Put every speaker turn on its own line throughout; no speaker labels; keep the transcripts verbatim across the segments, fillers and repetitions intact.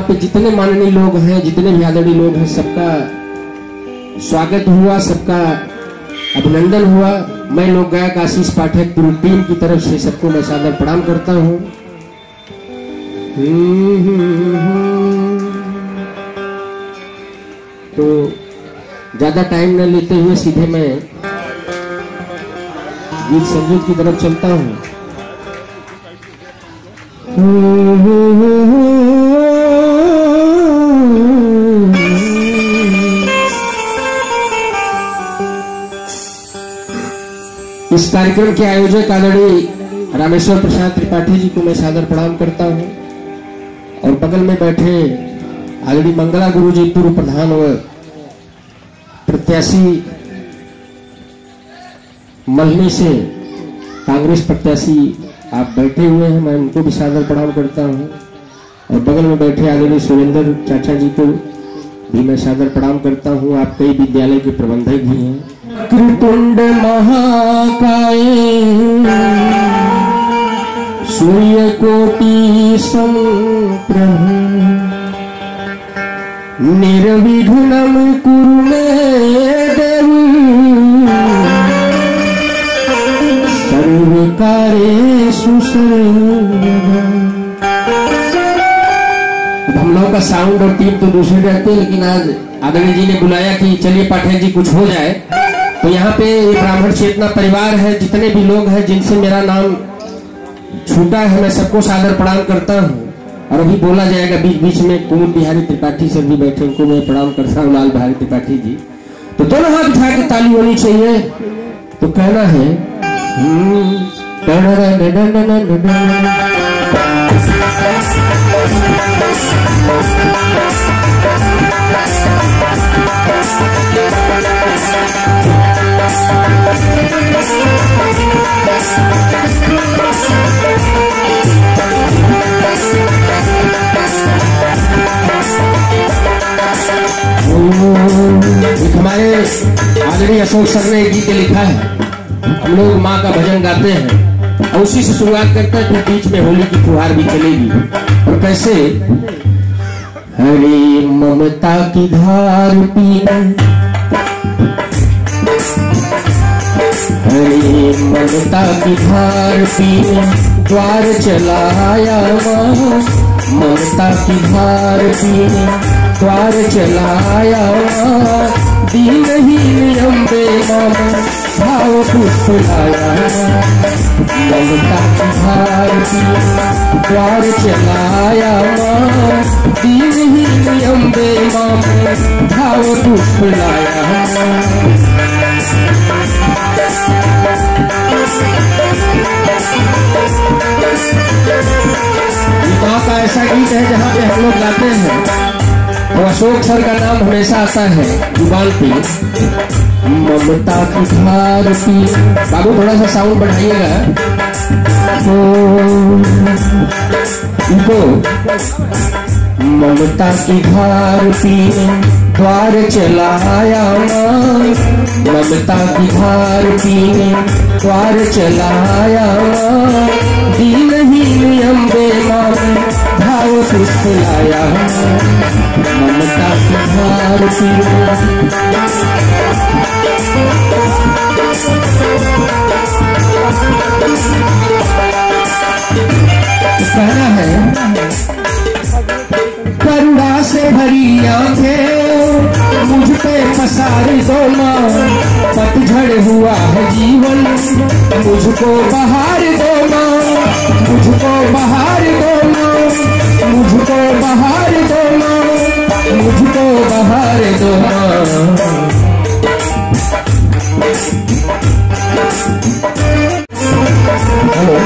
पे जितने माननीय लोग हैं, जितने भी आदरणीय लोग हैं, सबका स्वागत हुआ, सबका अभिनंदन हुआ। मैं लोक गायक आशीष पाठक पूरी टीम की तरफ से सबको मैं सादर प्रणाम करता हूँ। तो ज्यादा टाइम न लेते हुए सीधे मैं गीत संगीत की तरफ चलता हूँ। इस कार्यक्रम के आयोजक आदरणीय रामेश्वर प्रसाद त्रिपाठी जी को मैं सादर प्रणाम करता हूं और बगल में बैठे आदरणीय मंगला गुरु जी पूर्व प्रधान व प्रत्याशी मल्हनी से कांग्रेस प्रत्याशी आप बैठे हुए हैं, मैं उनको भी सादर प्रणाम करता हूं और बगल में बैठे आदरणीय सुरेंद्र चाचा जी को भी मैं सादर प्रणाम करता हूं। आप कई विद्यालय के प्रबंधक भी हैं। कृतुंड महाकाय सूर्य कोटि समप्रभ निर्विघ्नं कुरु मे देव सर्वकार्येषु सर्वदा। हम लोगों का साउंड और टीम तो दूसरे रहते हैं, लेकिन आज आदरणीय जी ने बुलाया कि चलिए पाठक जी कुछ हो जाए। तो यहाँ पे ब्राह्मण चेतना परिवार है, जितने भी लोग हैं जिनसे मेरा नाम छूटा है, मैं सबको सादर प्रणाम करता हूँ। और अभी बोला जाएगा बीच बीच में कुमुद बिहारी त्रिपाठी सर भी बैठे, उनको मैं प्रणाम करता हूँ, लाल बिहारी त्रिपाठी जी। तो दोनों हाथ उठा के ताली होनी चाहिए। तो कहना है हमारे आदरणीय अशोक सर ने एक गीत लिखा है, हम लोग माँ का भजन गाते हैं और उसी से शुरुआत करते हैं, फिर बीच में होली की फुहार भी चलेगी। और कैसे हरे ममता की धार पीने, हरे ममता की धार पीने द्वार चलाया माँ, ममता की धार पीने द्वार चलाया माँ, दीनहीन अम्बे मामा भाव पुष्प लाया। ममता की धार पीने द्वार चलाया माँ, दीनहीन अम्बे मामा भाव पुष्प लाया। का ऐसा गीत है जहाँ पे हम लोग गाते हैं तो अशोक सर का नाम हमेशा आता है जुबान पे। ममता की धार पी, बाबू थोड़ा सा साउंड बढ़ाइएगा। इनको ममता की धार पीने द्वार चलाया माँ, ममता की धार पीने द्वार चलाया माँ, दीनहीन अम्बे माँ भाव पुष्प लाया। ममता की धार पीने कहना है करुणा से भरी आंखें मुझ पे पसार दो माँ, पतझड़ हुआ है जीवन मुझको बहार दो माँ, मुझको बहार दो माँ, मुझको बहार दो माँ, मुझको बहार दो माँ। हेलो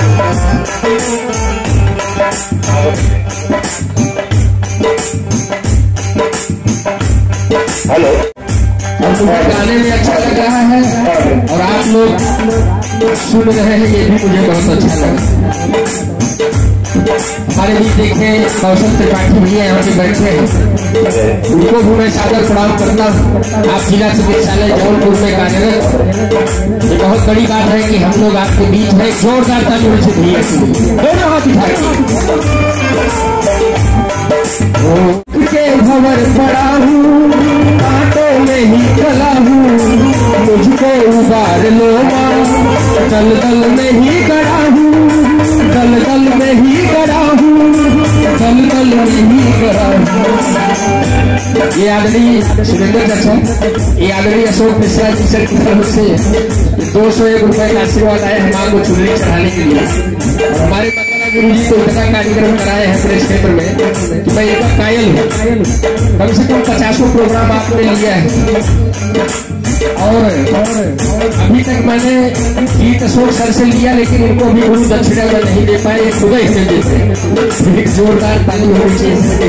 हेलो और मुझे गाने में अच्छा लग रहा है और आप लोग सुन रहे हैं, ये भी मुझे बहुत अच्छा लगा। हमारे बीच देखे कौशल त्रिपाठी भैया यहाँ पे बैठे हैं, उनको भी मैं सादर प्रणाम करता हूँ। आप जिला चिकित्सालय जौनपुर में कार्यरत, ये बहुत बड़ी बात है कि हम लोग आपके बीच में जोरदार तालियों से भैया दोनों हाथ उठाए। के भंवर पड़ा हूँ, कांटों में ही गला हूँ, मुझको उबार लो माँ, दल दल में ही गड़ा हूँ, दल दल में ही गड़ा हूँ, दल दल में ही गड़ा हूँ। ये आदमी सुरेंद्र चाचा, ये आदमी अशोक मिश्रा जी सर की तरफ से दो सौ एक रुपए का आशीर्वाद आया हमारे को चुनरी चढ़ाने के लिए। और हमारे गुरु जी को इतना कार्यक्रम कराए हैं अपने क्षेत्र में कि मैं इनका कायल हूँ। कम से कम पचासों प्रोग्राम आपने लिया है और अभी तक मैंने गीत अशोक सर से लिया, लेकिन इनको अभी गुरु दक्षिणा में नहीं दे पाए, खुद ही दे देते। एक जोरदार ताली होनी चाहिए।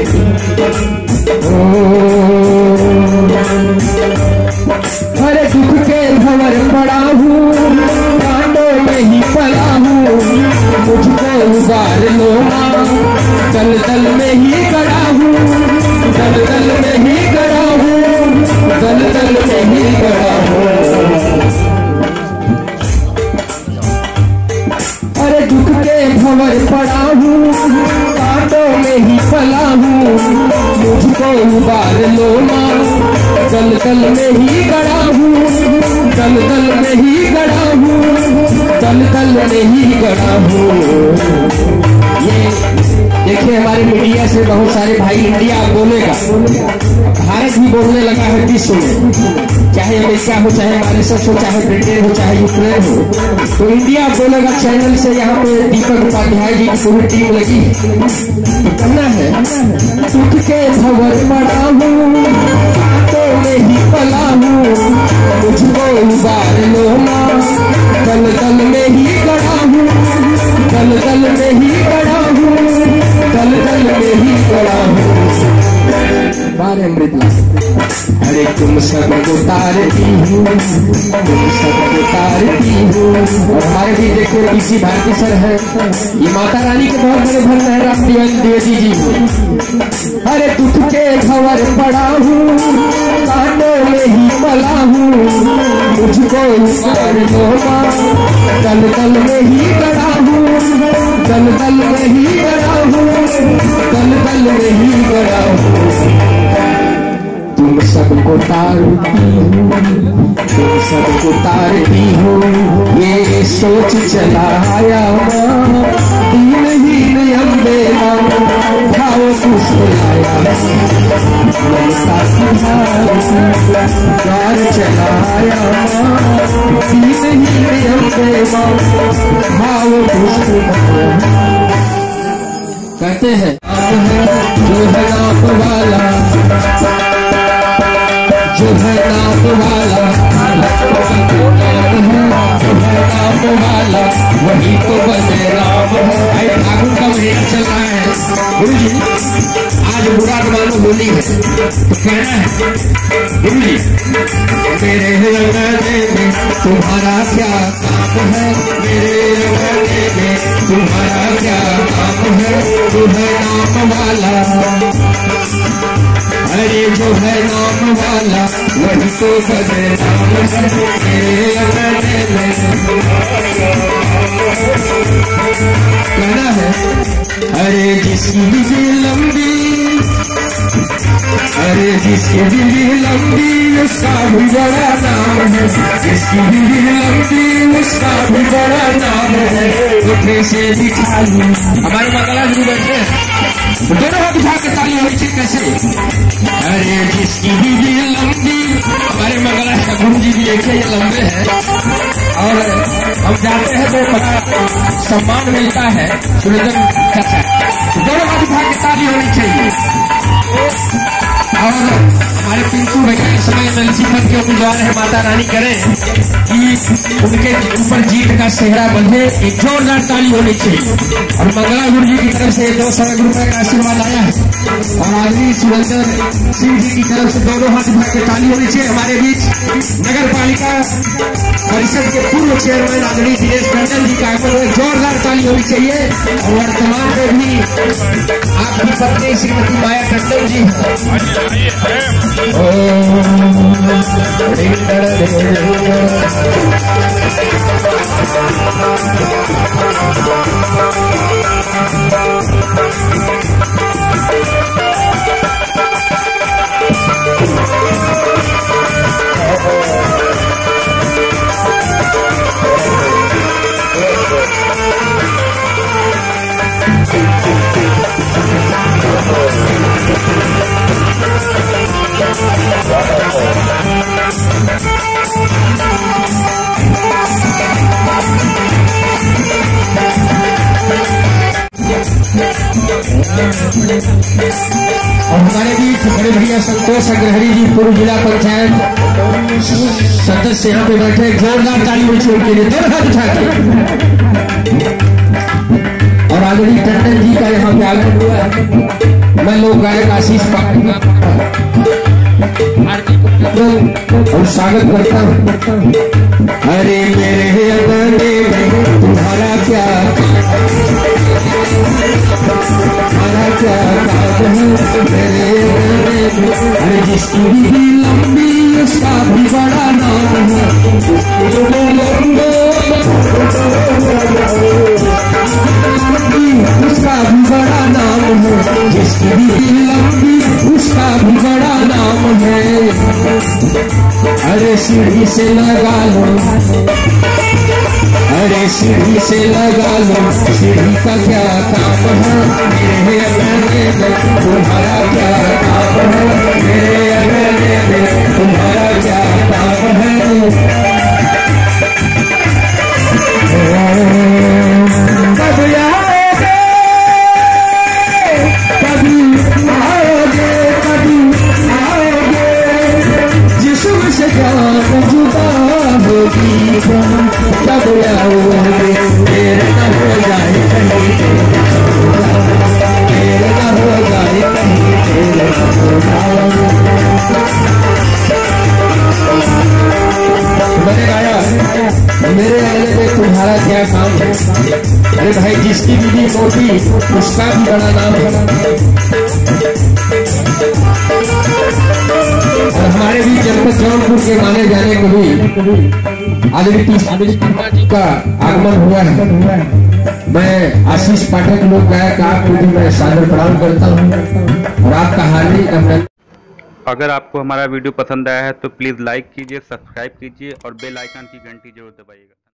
अरे दुख के भंवर पड़ा हूँ, कांटों में ही पला हूँ, मुझको उबार लो माँ, दल दल में ही गड़ा हूँ, दल दल में ही गड़ा हूँ, दल दल में ही गड़ा हूँ। अरे दुख के भंवर पड़ा हूँ, कांटों में ही पला हूँ, मुझको उबार लो माँ, दल दल में ही गड़ा हूँ, दल दल में ही गड़ा हूँ, दल दल में ही गड़ा हूँ। ये देखिए हमारे मीडिया से बहुत सारे भाई इंडिया बोलेगा, भारत भी बोलने लगा है विश्व में, चाहे अमेरिका हो, चाहे मॉरिशस हो, चाहे ब्रिटेन हो, चाहे यूक्रेन हो, तो इंडिया बोलेगा चैनल से। यहाँ पे दीपक उपाध्याय जी की पूरी टीम लगी। तो कहना है सुख के भंवर पड़ा हूँ, कांटों में ही पला हूँ, मुझको उबार लो माँ, दल दल में ही गड़ा हूँ, दल दल में ही गड़ा हूँ, दल दल में ही गड़ा हूँ। बारे अमृत अरे तुम सब उतारती हूँ, तुम सब उतारती हूँ। और हमारे भी देखो इसी भारती सर है, ये माता रानी के बहुत बड़े भक्त है, राम द्विवेदी जी। अरे दुख के भंवर पड़ा हूँ, कांटों में ही पला हूँ, मुझको उबार लो माँ, दल दल में ही गड़ा हूँ, दल दल में ही गड़ा हूँ, दल दल में ही गड़ा हूँ। तुम सबको तारती हो, तुम सबको तारती हो, ये सोच चलाया तीन ही अम्बे भाव फुसलाया, ममता प्यार चलाया तीन ही अम्बे भाव फुसलाया। कहते हैं जो है नाप वाला, जो है नाप वाला, जो है नाप वाला वही तो बने राम है। भाई फागुन का महीना चल रहा है गुरु जी, आज बुरा मानो होली है, तो कहना है गुरु जी मेरे रंगने में तुम्हारा क्या काम है, मेरे रंगने में तुम्हारा क्या काम है, जो है नाम वाला, अरे जो है नाम वाला वही तो बने राम है, मेरे रंगने में कहना है। अरे जिसकी भी लंबी, अरे जिसकी भी लंबी उसका भी बड़ा नाम है, जिसकी भी लंबी उसका भी बड़ा नाम है, तो कैसे दिखा लूं। हमारे मंगला गुरु बैठे दोनों हाथ उठा के ताली होनी चाहिए कैसे। अरे जिसकी भी लंबी, हमारे मंगला गुरु जी भी देखे ये लंबे हैं और हम जाते हैं तो बड़ा सम्मान मिलता है सुरेंद्र चाचा। दोनों हाथ उठा के ताली होनी चाहिए। और हमारे पिंटू भैया इस समय एमएलसी पद के उम्मीदवार है, माता रानी करें कि उनके ऊपर जीत का सेहरा बंधे, एक जोरदार ताली होनी चाहिए। और मंगला गुरु जी की तरफ से दो सौ रुपए का आशीर्वाद आया है और आदमी सुरेंद्र सिंह जी की तरफ से दोनों हाथ उठा के ताली होनी चाहिए। हमारे बीच नगर पालिका परिषद के पूर्व चेयरमैन आदरणीय दिनेश टंडन जी का एक जोरदार ताली होनी चाहिए। और वर्तमान में भी आपकी पत्नी श्रीमती माया टंडन जी ओ और हमारे बीच बड़े भैया संतोष अग्रहरी जी, पूर्व जिला पंचायत सदस्य यहाँ पे बैठे, जोरदार ताली बजाइए उनके लिए, दोनों हाथ उठा के। और आदरणीय टंडन जी का यहाँ पे आगमन हुआ है। मैं लोक गायक आशीष और स्वागत करता हूँ। अरे मेरे अंगने में तुम्हारा क्या तुम्हारा क्या काम है मेरे अंगने में। अरे जिसकी भी लंबी उसका भी बड़ा नाम है, उसका भी बड़ा नाम है, जिसकी भी लंबी उसका भी बड़ा नाम है। अरे सीढ़ी से लगा लो, अरे सीढ़ी से लगा लो, सीढ़ी का क्या काम है मेरे अंगने में तुम्हारा क्या काम है, मेरे अंगने में तुम्हारा क्या काम है। कब आओगे कभी आओगे कभी आओगे, जिस्म से जान जुदा होगी कब आओगे, मेरे न हो जाए कहीं मेरे न हो जाए कहीं मेरे न हो जाए। मैंने गाया मेरे अंगने में तुम्हारा क्या काम है। अरे भाई जिसकी बीवी मोटी उसका भी बड़ा नाम है। और हमारे भी जनपद जौनपुर के माने जाने को भी आदरणीय जी का आगमन हुआ है। मैं आशीष पाठक लोक गायक आपको भी मैं सादर प्रणाम करता हूँ और आपका हार्दिक अभिनंदन।
अगर आपको हमारा वीडियो पसंद आया है तो प्लीज़ लाइक कीजिए, सब्सक्राइब कीजिए और बेल आइकन की घंटी जरूर दबाइएगा।